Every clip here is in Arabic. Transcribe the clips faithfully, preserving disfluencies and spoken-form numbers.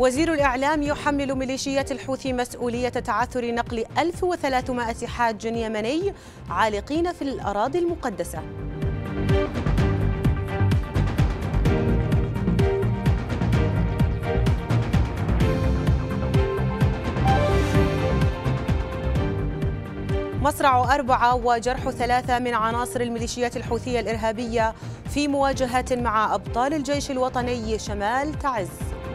وزير الإعلام يحمل ميليشيات الحوثي مسؤولية تعثر نقل ألف وثلاثمائة حاج يمني عالقين في الأراضي المقدسة. مصرع أربعة وجرح ثلاثة من عناصر الميليشيات الحوثية الإرهابية في مواجهات مع أبطال الجيش الوطني شمال تعز.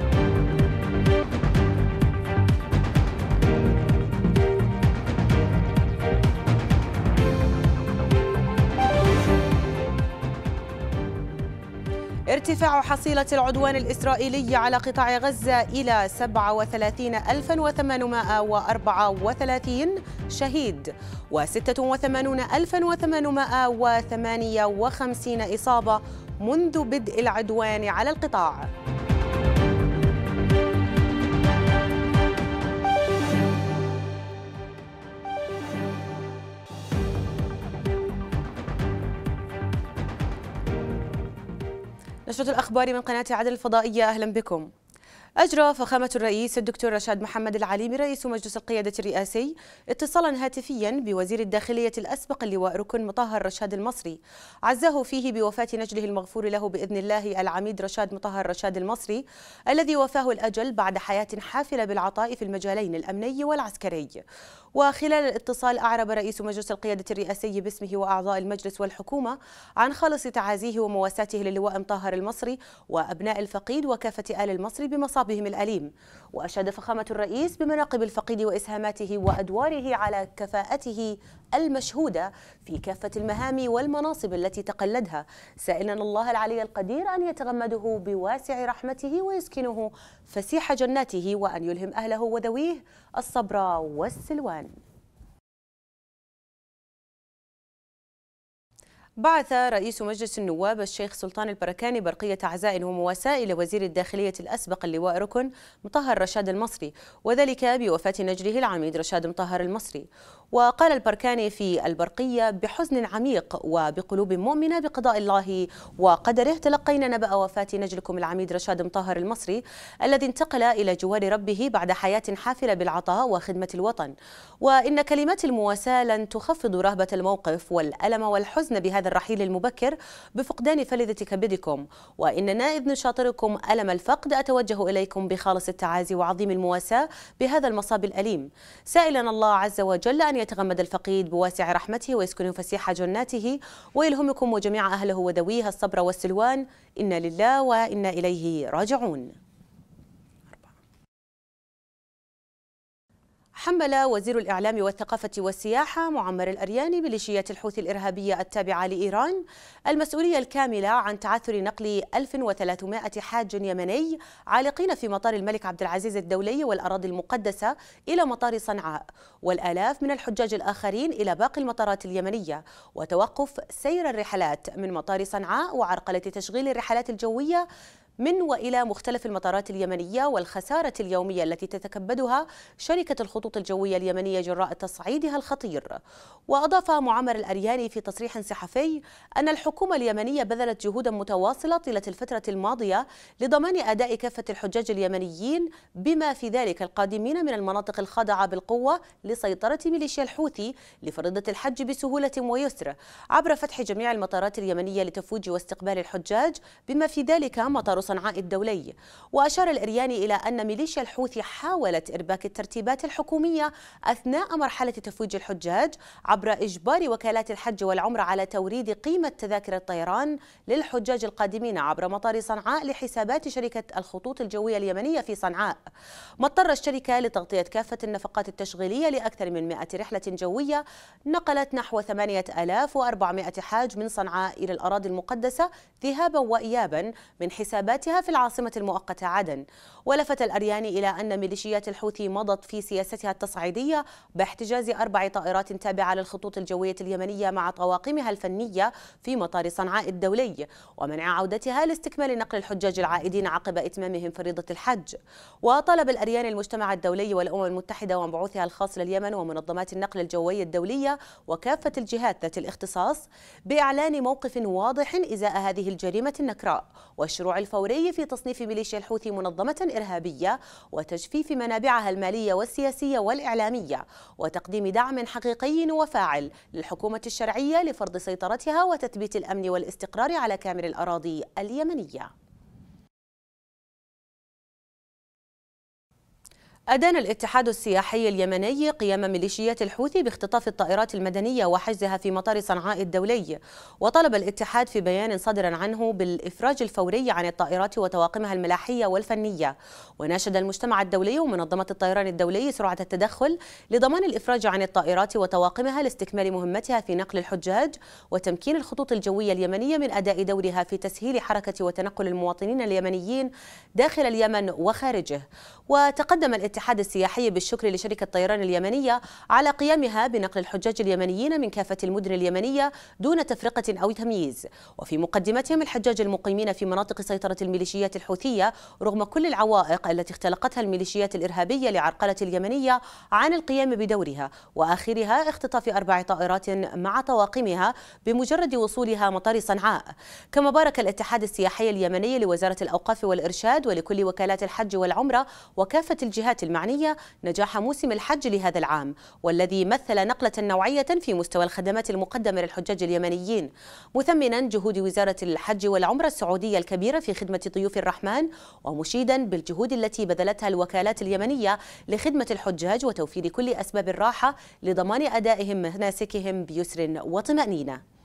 ارتفاع حصيلة العدوان الإسرائيلي على قطاع غزة إلى سبعة وثلاثين ألفاً وثمانمائة وأربعة وثلاثين شهيد وستة وثمانين ألفاً وثمانمائة وثمانية وخمسين إصابة منذ بدء العدوان على القطاع. نشرة الأخبار من قناة عدن الفضائية، أهلا بكم. أجرى فخامة الرئيس الدكتور رشاد محمد العليمي رئيس مجلس القيادة الرئاسي اتصالا هاتفيا بوزير الداخلية الأسبق اللواء ركن مطهر رشاد المصري، عزاه فيه بوفاة نجله المغفور له بإذن الله العميد رشاد مطهر رشاد المصري الذي وفاه الأجل بعد حياة حافلة بالعطاء في المجالين الأمني والعسكري. وخلال الاتصال أعرب رئيس مجلس القيادة الرئاسي باسمه وأعضاء المجلس والحكومة عن خالص تعازيه ومواساته للواء مطهر المصري وأبناء الفقيد وكافة آل المصري بمصابهم الأليم. وأشاد فخامة الرئيس بمناقب الفقيد وإسهاماته وأدواره على كفاءته المشهودة في كافة المهام والمناصب التي تقلدها، سائلا الله العلي القدير أن يتغمده بواسع رحمته ويسكنه فسيح جناته وأن يلهم أهله وذويه الصبر والسلوان. بعث رئيس مجلس النواب الشيخ سلطان البركاني برقية عزاء ومواساة إلى وزير الداخلية الأسبق اللواء ركن مطهر رشاد المصري، وذلك بوفاة نجله العميد رشاد مطهر المصري. وقال البركاني في البرقية: بحزن عميق وبقلوب مؤمنة بقضاء الله وقدره تلقينا نبأ وفاة نجلكم العميد رشاد مطهر المصري الذي انتقل إلى جوار ربه بعد حياة حافلة بالعطاء وخدمة الوطن. وإن كلمات المواساة لن تخفض رهبة الموقف والألم والحزن بهذا الرحيل المبكر بفقدان فلذة كبدكم، وإننا إذ نشاطركم ألم الفقد أتوجه إليكم بخالص التعازي وعظيم المواساة بهذا المصاب الأليم، سائلا الله عز وجل أن يتغمد الفقيد بواسع رحمته ويسكن فسيح جناته ويلهمكم وجميع أهله وذويه الصبر والسلوان. إنا لله وإنا إليه راجعون. حمل وزير الإعلام والثقافة والسياحة معمر الأرياني ميليشيات الحوثي الإرهابية التابعة لإيران المسؤولية الكاملة عن تعثر نقل ألف وثلاثمائة حاج يمني عالقين في مطار الملك عبد العزيز الدولي والأراضي المقدسة إلى مطار صنعاء، والآلاف من الحجاج الآخرين إلى باقي المطارات اليمنية، وتوقف سير الرحلات من مطار صنعاء وعرقلة تشغيل الرحلات الجوية من وإلى مختلف المطارات اليمنية والخسارة اليومية التي تتكبدها شركة الخطوط الجوية اليمنية جراء تصعيدها الخطير. وأضاف معمر الأرياني في تصريح صحفي أن الحكومة اليمنية بذلت جهودا متواصلة طيلة الفترة الماضية لضمان أداء كافة الحجاج اليمنيين بما في ذلك القادمين من المناطق الخاضعة بالقوة لسيطرة ميليشيا الحوثي لفريضة الحج بسهولة ويسر عبر فتح جميع المطارات اليمنية لتفويج واستقبال الحجاج بما في ذلك مطار صنعاء الدولي. وأشار الإرياني إلى أن ميليشيا الحوثي حاولت إرباك الترتيبات الحكومية أثناء مرحلة تفويج الحجاج عبر إجبار وكالات الحج والعمرة على توريد قيمة تذاكر الطيران للحجاج القادمين عبر مطار صنعاء لحسابات شركة الخطوط الجوية اليمنية في صنعاء. ما اضطر الشركة لتغطية كافة النفقات التشغيلية لأكثر من مائة رحلة جوية نقلت نحو ثمانية آلاف وأربعمائة حاج من صنعاء إلى الأراضي المقدسة ذهابا وإيابا من حسابات في العاصمة المؤقتة عدن. ولفت الأرياني إلى أن ميليشيات الحوثي مضت في سياستها التصعيدية باحتجاز أربع طائرات تابعة للخطوط الجوية اليمنية مع طواقمها الفنية في مطار صنعاء الدولي، ومنع عودتها لاستكمال نقل الحجاج العائدين عقب إتمامهم فريضة الحج. وطالب الأرياني المجتمع الدولي والأمم المتحدة ومبعوثها الخاص لليمن ومنظمات النقل الجوي الدولية وكافة الجهات ذات الاختصاص بإعلان موقف واضح إزاء هذه الجريمة النكراء والشروع الفوري فوري في تصنيف ميليشيا الحوثي منظمة إرهابية وتجفيف منابعها المالية والسياسية والإعلامية، وتقديم دعم حقيقي وفاعل للحكومة الشرعية لفرض سيطرتها وتثبيت الأمن والاستقرار على كامل الأراضي اليمنية. أدان الاتحاد السياحي اليمني قيام ميليشيات الحوثي باختطاف الطائرات المدنية وحجزها في مطار صنعاء الدولي، وطلب الاتحاد في بيان صادر عنه بالإفراج الفوري عن الطائرات وطواقمها الملاحية والفنية، وناشد المجتمع الدولي ومنظمة الطيران الدولي سرعة التدخل لضمان الإفراج عن الطائرات وطواقمها لاستكمال مهمتها في نقل الحجاج وتمكين الخطوط الجوية اليمنية من أداء دورها في تسهيل حركة وتنقل المواطنين اليمنيين داخل اليمن وخارجه. وتقدم الاتحاد السياحي بالشكر لشركة طيران اليمنية على قيامها بنقل الحجاج اليمنيين من كافة المدن اليمنية دون تفرقة أو تمييز، وفي مقدمتهم الحجاج المقيمين في مناطق سيطرة الميليشيات الحوثية رغم كل العوائق التي اختلقتها الميليشيات الإرهابية لعرقلة اليمنية عن القيام بدورها، وآخرها اختطاف أربع طائرات مع طواقمها بمجرد وصولها مطار صنعاء. كما بارك الاتحاد السياحي اليمني لوزارة الأوقاف والإرشاد ولكل وكالات الحج والعمرة وكافة الجهات المعنية نجاح موسم الحج لهذا العام، والذي مثل نقلة نوعية في مستوى الخدمات المقدمة للحجاج اليمنيين، مثمنا جهود وزارة الحج والعمرة السعودية الكبيرة في خدمة ضيوف الرحمن، ومشيدا بالجهود التي بذلتها الوكالات اليمنية لخدمة الحجاج وتوفير كل أسباب الراحة لضمان أدائهم مناسكهم بيسر وطمأنينة.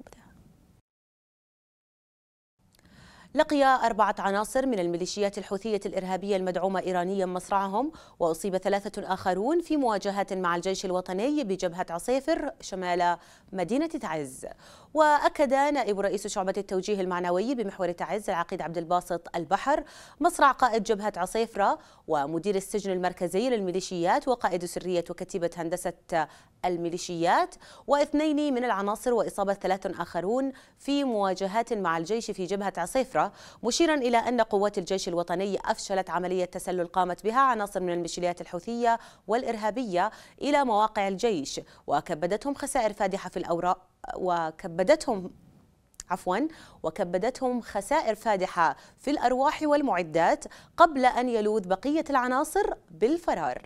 لقي أربعة عناصر من الميليشيات الحوثية الإرهابية المدعومة إيرانيا مصرعهم، وأصيب ثلاثة آخرون في مواجهات مع الجيش الوطني بجبهة عصيفرة شمال مدينة تعز. وأكد نائب رئيس شعبة التوجيه المعنوي بمحور تعز العقيد عبد الباسط البحر مصرع قائد جبهة عصيفرة ومدير السجن المركزي للميليشيات وقائد سرية وكتيبة هندسة الميليشيات واثنين من العناصر، وإصابة ثلاثة آخرون في مواجهات مع الجيش في جبهة عصيفرة، مشيرا إلى أن قوات الجيش الوطني أفشلت عملية تسلل قامت بها عناصر من الميليشيات الحوثية والإرهابية إلى مواقع الجيش، وكبدتهم خسائر فادحة في الأوراق وكبدتهم عفوا وكبدتهم خسائر فادحة في الأرواح والمعدات قبل أن يلوذ بقية العناصر بالفرار.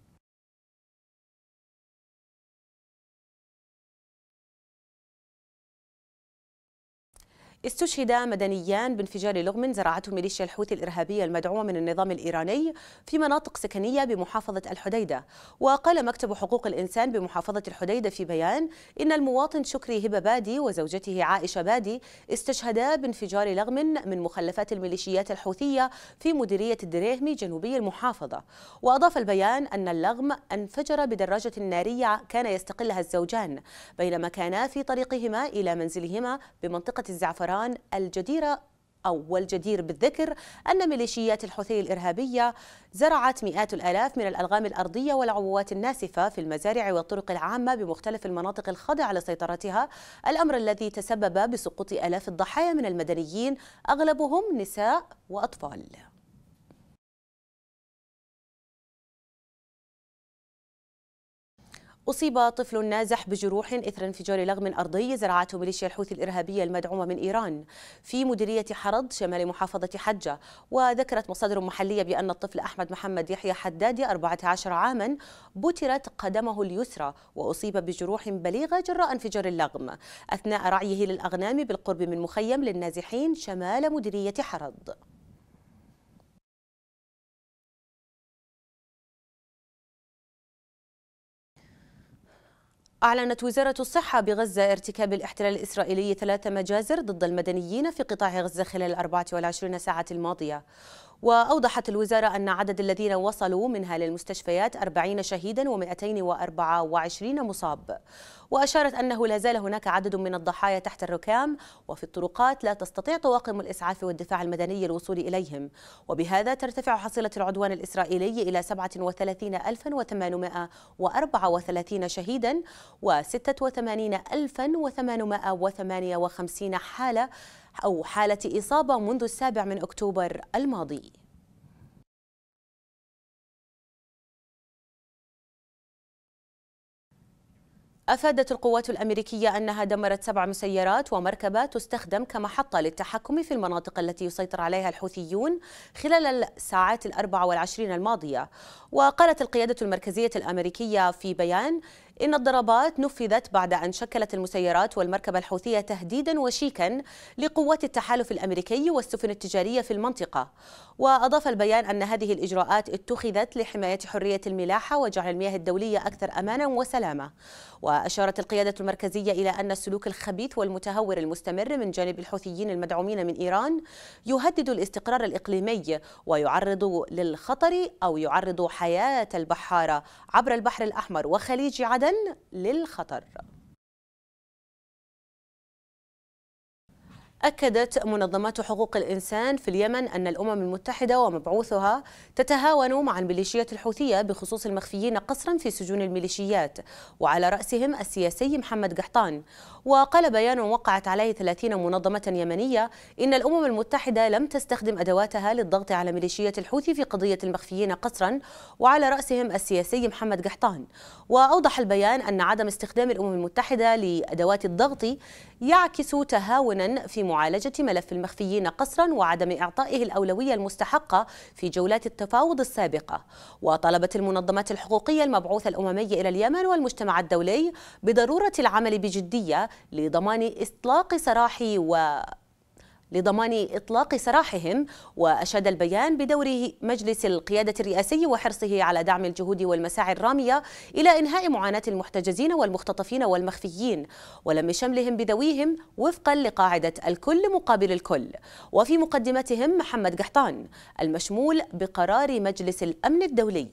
استشهد مدنيان بانفجار لغم زرعته ميليشيا الحوثي الإرهابية المدعومة من النظام الإيراني في مناطق سكنية بمحافظة الحديدة. وقال مكتب حقوق الإنسان بمحافظة الحديدة في بيان إن المواطن شكري هبة بادي وزوجته عائشة بادي استشهدا بانفجار لغم من مخلفات الميليشيات الحوثية في مديرية الدريهمي جنوبي المحافظة. وأضاف البيان أن اللغم انفجر بدراجة نارية كان يستقلها الزوجان بينما كانا في طريقهما إلى منزلهما بمنطقة الزعفران الجديرة أو والجدير بالذكر أن ميليشيات الحوثي الإرهابية زرعت مئات الآلاف من الألغام الأرضية والعبوات الناسفة في المزارع والطرق العامة بمختلف المناطق الخاضعة لسيطرتها، الأمر الذي تسبب بسقوط آلاف الضحايا من المدنيين أغلبهم نساء وأطفال. أصيب طفل نازح بجروح إثر انفجار لغم أرضي زرعته ميليشيا الحوثي الإرهابية المدعومة من إيران في مديرية حرض شمال محافظة حجة. وذكرت مصادر محلية بأن الطفل أحمد محمد يحيى حدادي أربعة عشر عاما بترت قدمه اليسرى وأصيب بجروح بليغة جراء انفجار اللغم أثناء رعيه للأغنام بالقرب من مخيم للنازحين شمال مديرية حرض. أعلنت وزارة الصحة بغزة ارتكاب الاحتلال الإسرائيلي ثلاث مجازر ضد المدنيين في قطاع غزة خلال الأربع والعشرين ساعة الماضية. وأوضحت الوزارة أن عدد الذين وصلوا منها للمستشفيات أربعين شهيدا ومئتين وأربعة وعشرين مصاب. وأشارت أنه لا زال هناك عدد من الضحايا تحت الركام وفي الطرقات لا تستطيع طواقم الإسعاف والدفاع المدني الوصول إليهم، وبهذا ترتفع حصيلة العدوان الإسرائيلي إلى سبعة وثلاثين ألفا وثمانمائة وأربعة وثلاثين شهيدا وستة وثمانين ألفا وثمانمائة وثمانية وخمسين حالة أو حالة إصابة منذ السابع من أكتوبر الماضي. أفادت القوات الأمريكية أنها دمرت سبع مسيرات ومركبة تستخدم كمحطة للتحكم في المناطق التي يسيطر عليها الحوثيون خلال الساعات الأربع والعشرين الماضية. وقالت القيادة المركزية الأمريكية في بيان إن الضربات نفذت بعد أن شكلت المسيرات والمركبة الحوثية تهديدا وشيكا لقوات التحالف الأمريكي والسفن التجارية في المنطقة. وأضاف البيان أن هذه الإجراءات اتخذت لحماية حرية الملاحة وجعل المياه الدولية أكثر أمانا وسلامة. وأشارت القيادة المركزية إلى أن السلوك الخبيث والمتهور المستمر من جانب الحوثيين المدعومين من إيران يهدد الاستقرار الإقليمي ويعرض للخطر أو يعرض حياة البحارة عبر البحر الأحمر وخليج عدن للخطر. أكدت منظمات حقوق الإنسان في اليمن أن الأمم المتحدة ومبعوثها تتهاون مع الميليشيات الحوثية بخصوص المخفيين قسرا في سجون الميليشيات وعلى رأسهم السياسي محمد قحطان. وقال بيان وقعت عليه ثلاثين منظمة يمنية إن الأمم المتحدة لم تستخدم أدواتها للضغط على ميليشيات الحوثي في قضية المخفيين قسرا وعلى رأسهم السياسي محمد قحطان. وأوضح البيان أن عدم استخدام الأمم المتحدة لأدوات الضغط يعكس تهاونا في معالجة ملف المخفيين قسرا وعدم إعطائه الأولوية المستحقة في جولات التفاوض السابقة. وطلبت المنظمات الحقوقية المبعوثة الأممي إلى اليمن والمجتمع الدولي بضرورة العمل بجدية لضمان إطلاق سراح و لضمان إطلاق سراحهم. وأشاد البيان بدور مجلس القيادة الرئاسي وحرصه على دعم الجهود والمساعي الرامية إلى إنهاء معاناة المحتجزين والمختطفين والمخفيين ولم شملهم بذويهم وفقا لقاعدة الكل مقابل الكل، وفي مقدمتهم محمد قحطان المشمول بقرار مجلس الأمن الدولي.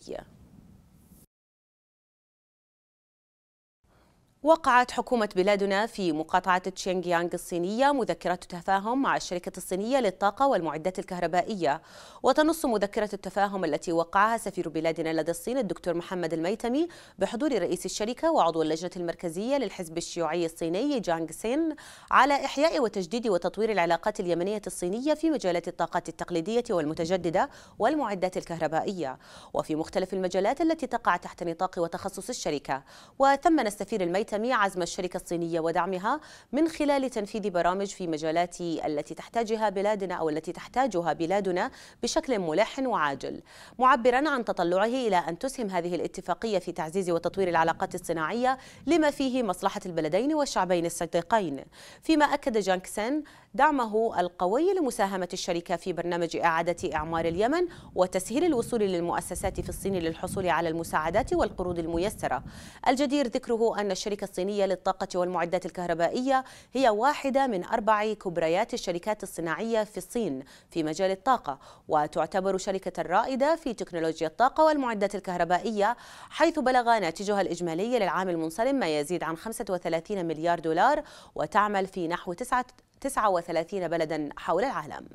وقعت حكومة بلادنا في مقاطعة تشينغيانغ الصينية مذكرة تفاهم مع الشركة الصينية للطاقة والمعدات الكهربائية. وتنص مذكرة التفاهم التي وقعها سفير بلادنا لدى الصين الدكتور محمد الميتمي بحضور رئيس الشركة وعضو اللجنة المركزية للحزب الشيوعي الصيني جانغ سين على إحياء وتجديد وتطوير العلاقات اليمنية الصينية في مجالات الطاقات التقليدية والمتجددة والمعدات الكهربائية وفي مختلف المجالات التي تقع تحت نطاق وتخصص الشركة. وثمن السفير الميتمي عزم الشركة الصينية ودعمها من خلال تنفيذ برامج في مجالات التي تحتاجها بلادنا أو التي تحتاجها بلادنا بشكل ملح وعاجل، معبرا عن تطلعه إلى أن تسهم هذه الاتفاقية في تعزيز وتطوير العلاقات الصناعية لما فيه مصلحة البلدين والشعبين الصديقين. فيما أكد جانغ سين دعمه القوي لمساهمة الشركة في برنامج إعادة إعمار اليمن وتسهيل الوصول للمؤسسات في الصين للحصول على المساعدات والقروض الميسرة. الجدير ذكره أن الشركة الصينية للطاقة والمعدات الكهربائية هي واحدة من أربع كبريات الشركات الصناعية في الصين في مجال الطاقة، وتعتبر شركة رائدة في تكنولوجيا الطاقة والمعدات الكهربائية، حيث بلغ ناتجها الإجمالي للعام المنصرم ما يزيد عن خمسة وثلاثين مليار دولار وتعمل في نحو تسعة وثلاثين بلدا حول العالم.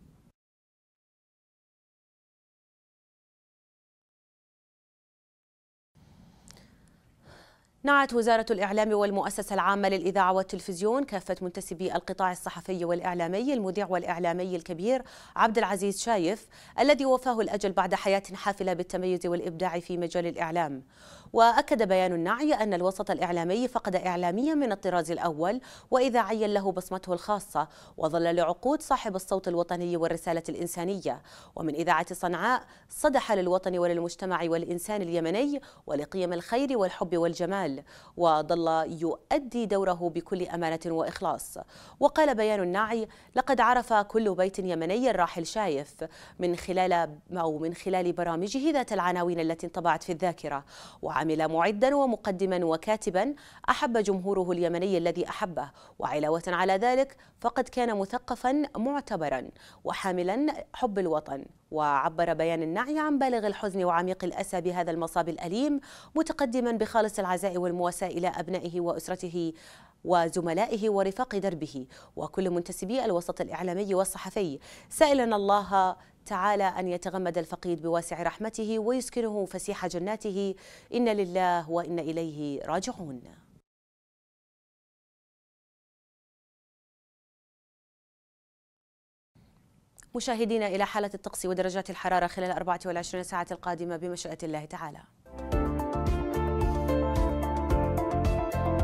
نعت وزارة الإعلام والمؤسسة العامة للإذاعة والتلفزيون كافة منتسبي القطاع الصحفي والإعلامي المذيع والإعلامي الكبير عبد العزيز شايف الذي وفاه الأجل بعد حياة حافلة بالتميز والإبداع في مجال الإعلام. وأكد بيان النعي أن الوسط الإعلامي فقد إعلاميا من الطراز الأول وإذاعيا له بصمته الخاصة، وظل لعقود صاحب الصوت الوطني والرسالة الإنسانية، ومن إذاعة صنعاء صدح للوطن وللمجتمع والإنسان اليمني ولقيم الخير والحب والجمال، وظل يؤدي دوره بكل أمانة وإخلاص. وقال بيان النعي: لقد عرف كل بيت يمني الراحل شايف من خلال أو من خلال برامجه ذات العناوين التي انطبعت في الذاكرة، وعمل معدا ومقدما وكاتبا أحب جمهوره اليمني الذي أحبه، وعلاوة على ذلك فقد كان مثقفا معتبرا وحاملا حب الوطن. وعبر بيان النعي عن بالغ الحزن وعميق الأسى بهذا المصاب الأليم، متقدما بخالص العزاء والمواساة إلى أبنائه وأسرته وزملائه ورفاق دربه وكل منتسبي الوسط الإعلامي والصحفي، سائلا الله تعالى أن يتغمد الفقيد بواسع رحمته ويسكنه فسيح جناته، إن لله وإن إليه راجعون. مشاهدينا، إلى حالة الطقس ودرجات الحرارة خلال الأربعة والعشرين ساعة القادمة بمشيئة الله تعالى.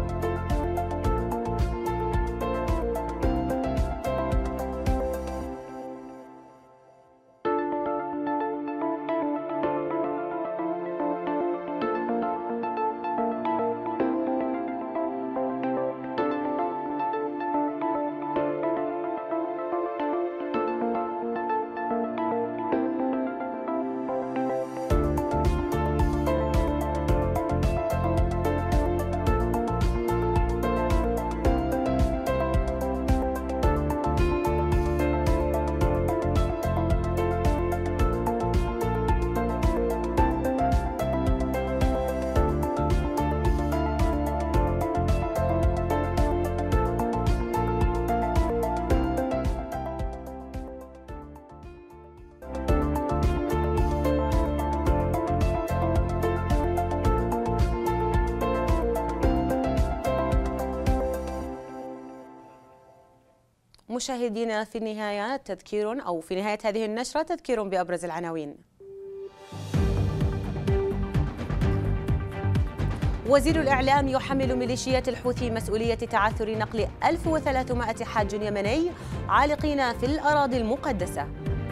مشاهدينا في النهاية تذكير أو في نهاية هذه النشرة تذكير بأبرز العناوين. وزير الإعلام يحمل ميليشيات الحوثي مسؤولية تعثر نقل ألف وثلاثمائة حاج يمني عالقين في الأراضي المقدسة.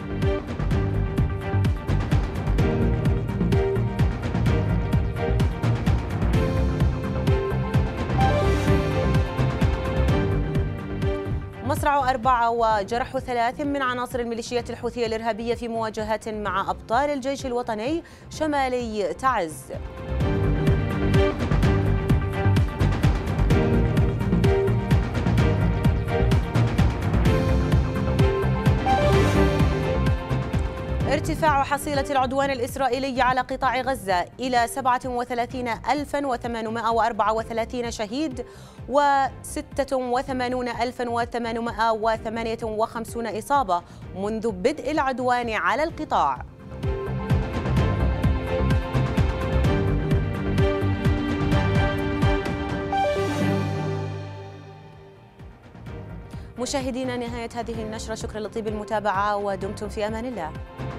مصرع أربعة وجرح ثلاث من عناصر الميليشيات الحوثية الإرهابية في مواجهات مع أبطال الجيش الوطني شمالي تعز. ارتفاع حصيلة العدوان الإسرائيلي على قطاع غزة إلى سبعة وثلاثين ألفاً وثمانمائة وأربعة وثلاثين شهيد وستة وثمانين ألفاً وثمانمائة وثمانية وخمسين إصابة منذ بدء العدوان على القطاع. مشاهدينا، نهاية هذه النشرة، شكرا لطيب المتابعة ودمتم في أمان الله.